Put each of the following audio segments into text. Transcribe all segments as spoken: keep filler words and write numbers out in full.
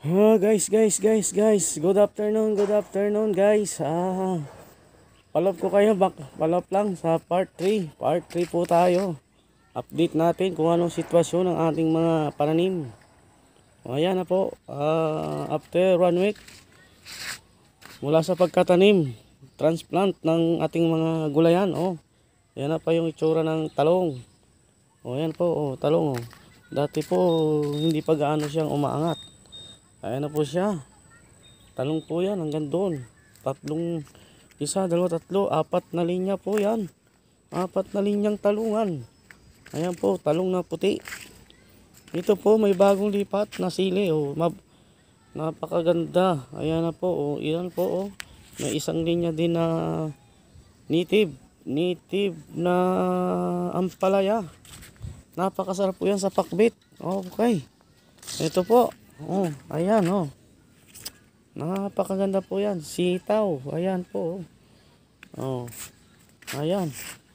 Ah, guys, guys, guys, guys. Good afternoon, good afternoon, guys. Ah, palop ko kayo, bak palop lang sa part three. Part three po tayo. Update natin kung anong sitwasyon ng ating mga pananim. O, ayan na po. Ah, after one week mula sa pagkatanim, transplant ng ating mga gulayan. Oh, ayan na pa yung itsura ng talong. O, ayan po, oh, talong. Oh. Dati po hindi pa gaano siyang umaangat. Ayan na po siya. Talong po yan hanggang doon. Tatlong, isa, dalawa, tatlo, apat na linya po yan. Apat na linyang talungan. Ayan po, talong na puti. Ito po, may bagong lipat na sili. Oh, mab napakaganda. Ayan na po, oh, iyan po. Oh. May isang linya din na native. Native na ampalaya. Napakasarap po yan sa pakbit. Okay. Ito po. Oh, ayan, oh. Napakaganda po yan. Sitaw. Ayan po. Oh. Ayan.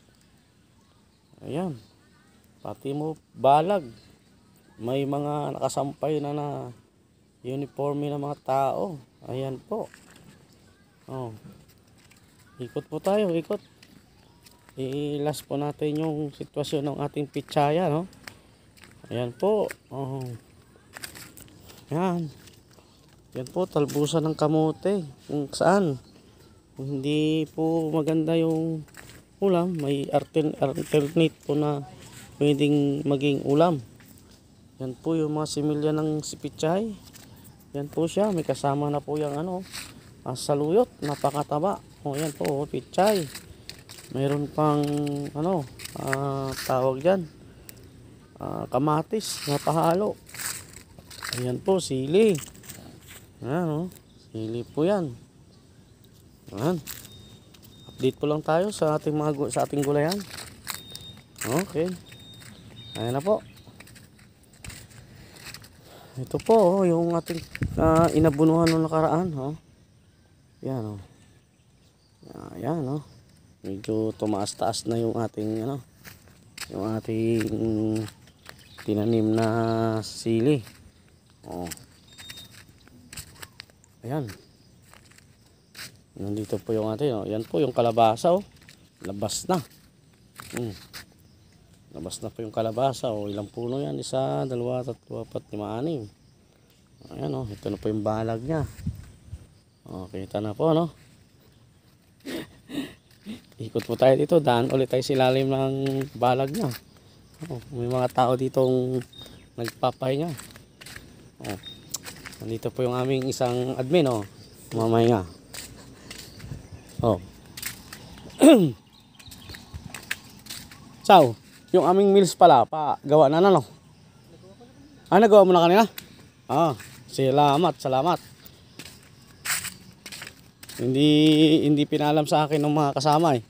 Ayan. Pati mo balag. May mga nakasampay na na uniforme na mga tao. Ayan po. Oh. Ikot po tayo. Ikot. Iilas po natin yung sitwasyon ng ating pitsaya, no? Ayan po. Oh. Ayan. Yan po, talbusan ng kamote. Kung saan. Kung hindi po maganda yung ulam, may alternate po na pwedeng maging ulam. Yan po yung mga similya ng sipichay. Yan po siya. May kasama na po yung ano, uh, saluyot. Napakataba. O yan po, pichay. Mayroon pang ano, uh, tawag dyan. Uh, kamatis. Napahalo. Ayan po, sili. Ayan, oh. Sili po yan. Ayan. Update po lang tayo sa ating mga sa ating gulayan. Okay. Ayan na po. Ito po, oh, yung ating uh, inabunuhan ng nakaraan, oh. Ayan, oh. Ayan, oh. Medyo tumaas-taas na yung ating ano, yung ating tinanim na sili. Oh. Ayan. Nandito po yung atin. Oh. Yan po yung kalabasa. Oh. Labas na. Hmm. Labas na po yung kalabasa. Oh. Ilang puno yan? Isa, dalawa, tatlo, apat, lima, anim. Ayan. Oh. Ito na po yung balag niya. Oh, kita na po. No? Ikot po tayo dito. Daan ulit tayo silalim ng balag niya. Oh. May mga tao ditong nagpapahinga. Oh. Nandito po yung aming isang admin, oh. Mamay nga. Oh. Sao, yung aming meals pala, pa gawa na na, no? Ah, nagawa mo na kanina? Ah, salamat, salamat. Hindi hindi pinalam sa akin ng mga kasama, eh.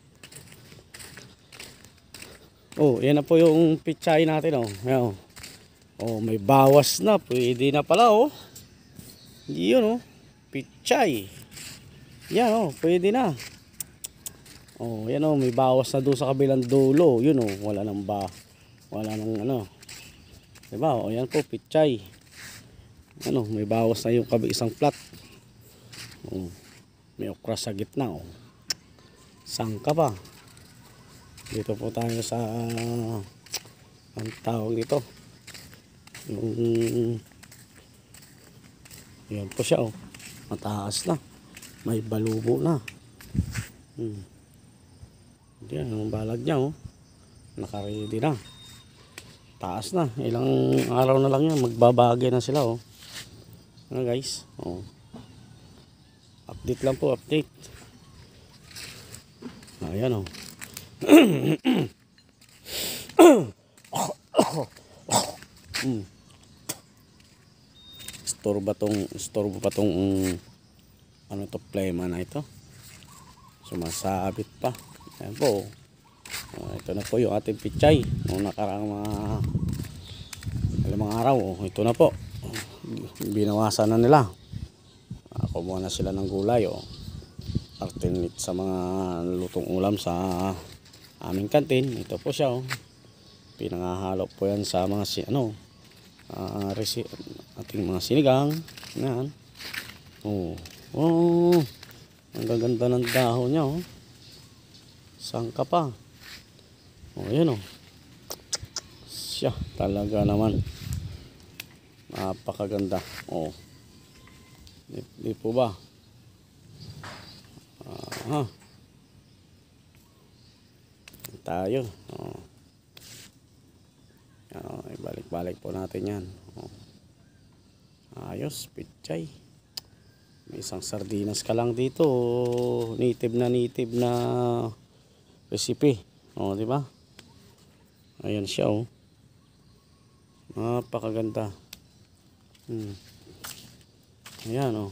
Oh, yan na po yung pichay natin, oh. Ayan, oh. Oh, may bawas na, pwede na pala, oh. Yun, oh, pichay. Yan, oh, pwede na. Oh, yan, oh, may bawas na doon sa kabilang dulo. Yun, oh, wala nang ba, wala nang ano, diba? Oh, yan po, pichay. Ano, may bawas na yung kabi isang plat. Oh, may okra sa gitna, oh. Sangka pa. Dito po tayo sa uh, ang tawag dito, yung yan po siya, oh. Mataas na. May balubo na. Hmm. Yan, yung balag niya, oh. Nakaready na. Taas na. Ilang araw na lang yan. Magbabagay na sila, oh. Ano, guys? Oh. Update lang po, update. Ayan, oh. Hmm. Store ba tong, store ba tong um, ano to, plema na ito? Sumasabit pa. Ayan po. Uh, ito na po yung ating pichay. Noong nakaraang mga alamang araw. Oh, ito na po. Binawasan na nila. Uh, kumuha na sila ng gulay. Oh. Alternate sa mga lutong ulam sa aming kantin. Ito po siya. Oh. Pinangahalo po yan sa mga si ano, uh, ating mga sinigang. Yan. Oh. Oh. Ang gaganda ng dahon niya, oh. Sangka pa. Oh, yan, oh. Siya, talaga naman. Napakaganda. Oh. Di, di po ba? Aha. Tayo. Oh. Oh, ibalik-balik po natin yan. Oh. Ayos, pichay. May isang sardinas ka lang dito. Native na native na recipe. O, di ba? Ayan siya, oh. Napakaganda. Hmm. Ayan, oh.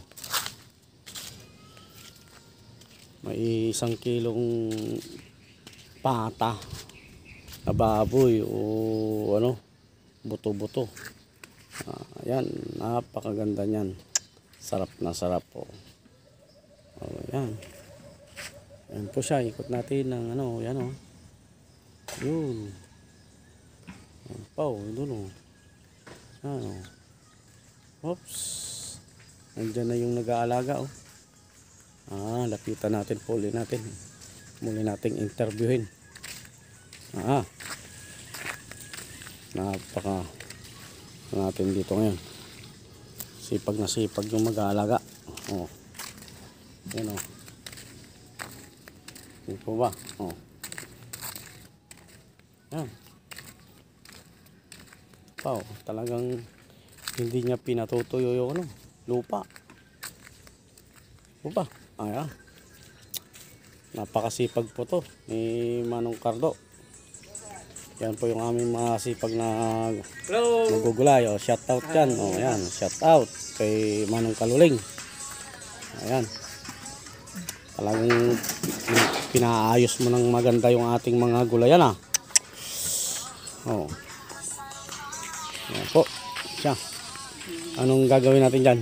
May isang kilong pata na baboy o ano, buto-buto. Ah, ayan, napakaganda niyan. Sarap na sarap po. Oh. Oh, yan. Ayan po siya. Ikot natin ng ano. Yan, oh. Yun. Ayan pa, oh. Doon, oh. Yan, oh. Oops. Nandiyan na yung nag-aalaga, oh. Ah, lapitan natin. Puli natin. Muli nating interviewin. Ah. Napaka natin dito ngayon. Sipag na sipag yung mag-aalaga. Oh. Yan, oh. Yan po ba? Oh. Yan. Wow, talagang hindi niya pinatutuyo yung ano, lupa. Lupa. Ayan. Napakasipag po to ni Manong Cardo. Yan po yung aming mga sipag na nagugulay. O, shout out yan. O, yan. Shout out kay Manong Kaluling. Ayan. Talagang pinaayos mo ng maganda yung ating mga gulayan, ah. O. Ayan po. Siya. Anong gagawin natin dyan?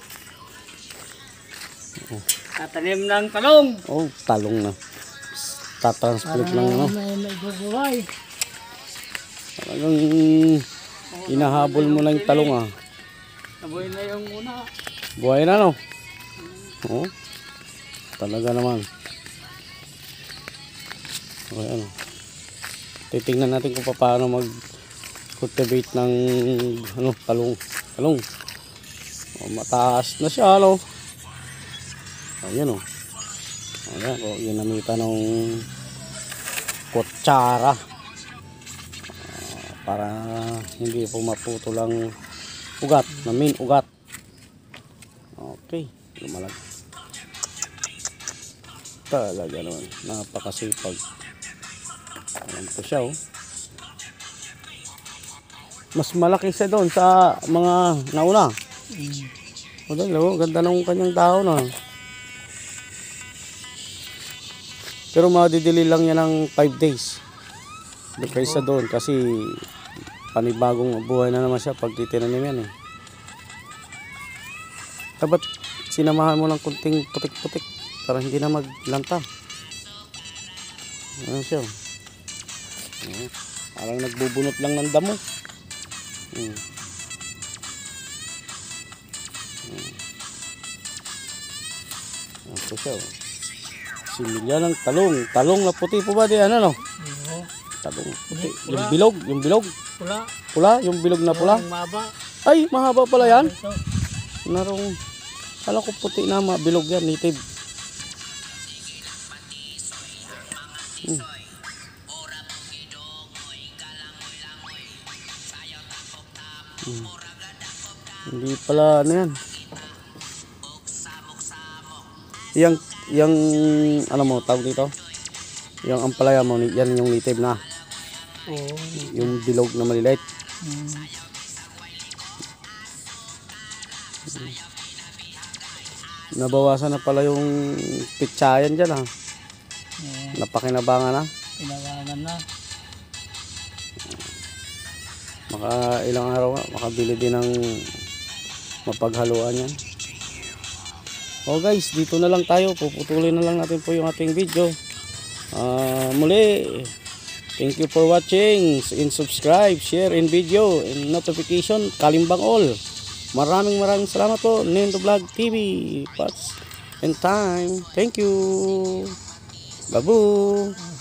O. Tatanim ng talong. Oh, talong na. Tatransplant lang, ano. May nagugulay. Talagang inahabol mo lang yung talong, ah. Nabuhay na yung una. Buhay na, no? Oo. Talaga naman. Okay, ano. Titingnan natin kung paano mag-cultivate ng ano, talong. Talong. O, mataas na siya, ano. Ayan, o. Ayan, o. Ginamitan ng kutsara. Para hindi po maputo lang ugat, na main ugat. Okay, lumalag. Talaga naman, napakasipag. Ayan po siya, oh. Mas malaki siya doon sa mga nauna. O dahil, oh, ganda ng kanyang dahon, ah. Pero madidili lang yan ng five days. Kaysa doon kasi panibagong buhay na naman siya pag titinanim yan, eh. Dapat sinamahan mo ng kunting putik-putik para hindi na maglanta. Ayan siya. Ayan. Parang nagbubunot lang ng damo. Ayan. Ayan po siya. Similya ng talong. Talong na puti po ba di ano, no? Talong puti. Yung bilog, yung bilog. Pula. Pula, yung bilog na pula. Yung mahaba. Ay, mahaba pala yan. Ito. Narong, kala ko puti na, bilog yan, native. Hmm. Hmm. Hindi pala, ano yan. Yang, yang, ano mo, tawag dito? Yung ampalaya mo, yan yung native na. Oo. Yung bilog na maliliit. Hmm. Nabawasan na pala yung pitsayan dyan, ha. Yeah. Napakinabangan na. Pinabangan na. Maka ilang araw nga, makabili din ng mapaghaluan yan. Oh guys, dito na lang tayo. Puputulin na lang natin po yung ating video. Uh, muli, thank you for watching. And subscribe, share, and video, and notification, kalimbang all. Maraming maraming salamat po. Nendo Vlog T V. Parts and time. Thank you. Babu.